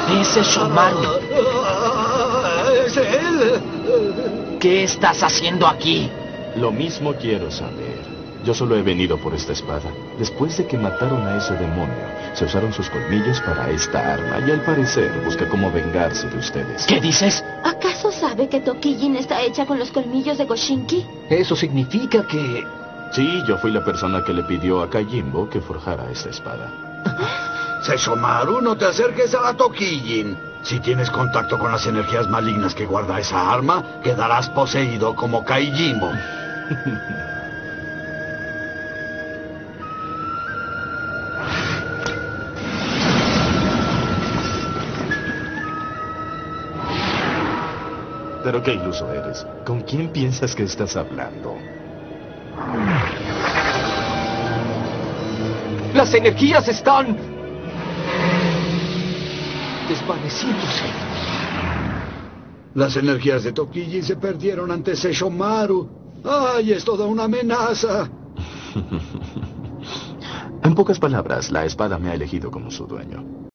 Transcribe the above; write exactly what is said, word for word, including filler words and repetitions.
Ese es Shomaru. ¿Es él? ¿Qué estás haciendo aquí? Lo mismo quiero saber. Yo solo he venido por esta espada. Después de que mataron a ese demonio, se usaron sus colmillos para esta arma y al parecer busca cómo vengarse de ustedes. ¿Qué dices? ¿Acaso sabe que Tokijin está hecha con los colmillos de Goshinki? Eso significa que... Sí, yo fui la persona que le pidió a Kajimbo que forjara esta espada. Sesshomaru, no te acerques a la Tokijin. Si tienes contacto con las energías malignas que guarda esa arma, quedarás poseído como Kaijimbo. Pero qué iluso eres. ¿Con quién piensas que estás hablando? ¡Las energías están... desvaneciéndose! Las energías de Tokijin se perdieron ante Sesshomaru. ¡Ay, es toda una amenaza! En pocas palabras, la espada me ha elegido como su dueño.